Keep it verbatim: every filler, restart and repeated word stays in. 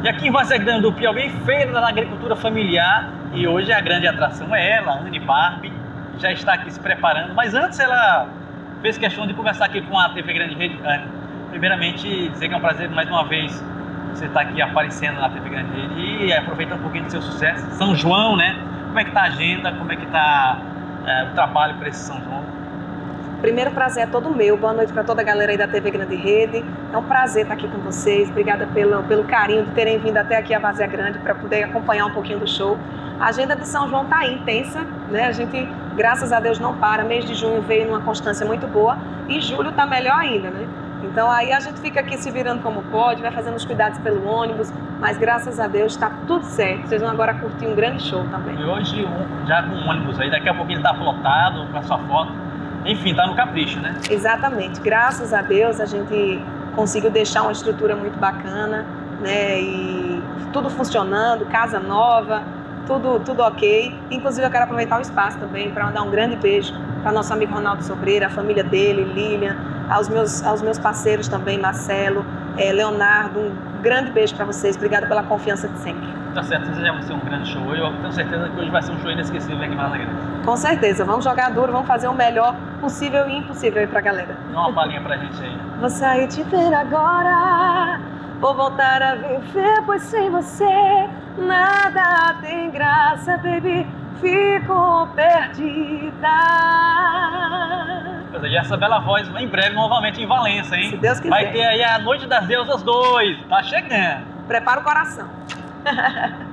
E aqui em Várzea Grande do Piauí, Feira da Agricultura Familiar, e hoje a grande atração é ela, Anne Barbie, já está aqui se preparando, mas antes ela fez questão de conversar aqui com a T V Grande Rede. Anne, primeiramente dizer que é um prazer mais uma vez você estar aqui aparecendo na T V Grande Rede e aproveitar um pouquinho do seu sucesso. São João, né? Como é que está a agenda, como é que está é, o trabalho para esse São João? Primeiro, prazer é todo meu. Boa noite para toda a galera aí da T V Grande Rede. É um prazer estar aqui com vocês. Obrigada pelo, pelo carinho de terem vindo até aqui a Várzea Grande para poder acompanhar um pouquinho do show. A agenda de São João está aí, intensa, né? A gente, graças a Deus, não para. Mês de junho veio numa constância muito boa e julho está melhor ainda, né? Então aí a gente fica aqui se virando como pode, vai fazendo os cuidados pelo ônibus, mas graças a Deus está tudo certo. Vocês vão agora curtir um grande show também. E hoje, já com o ônibus aí, daqui a pouquinho ele está plotado com a sua foto. Enfim, tá no capricho, né? Exatamente. Graças a Deus a gente conseguiu deixar uma estrutura muito bacana, né? E tudo funcionando, casa nova, tudo, tudo ok. Inclusive eu quero aproveitar o espaço também para mandar um grande beijo para nosso amigo Ronaldo Sobreira, a família dele, Lilian, aos meus, aos meus parceiros também, Marcelo, eh, Leonardo. Um grande beijo para vocês. Obrigada pela confiança de sempre. Tá certo, já vai ser um grande show. Eu tenho certeza que hoje vai ser um show inesquecível aqui em Várzea Grande. Com certeza. Vamos jogar duro, vamos fazer o melhor possível e impossível aí pra galera. Dá uma palhinha pra gente aí. Vou sair te ver agora, vou voltar a viver, pois sem você nada tem graça, baby, fico perdida. E essa bela voz em breve novamente em Valença, hein? Se Deus quiser. Vai ter aí a Noite das Deusas dois, tá chegando. Prepara o coração.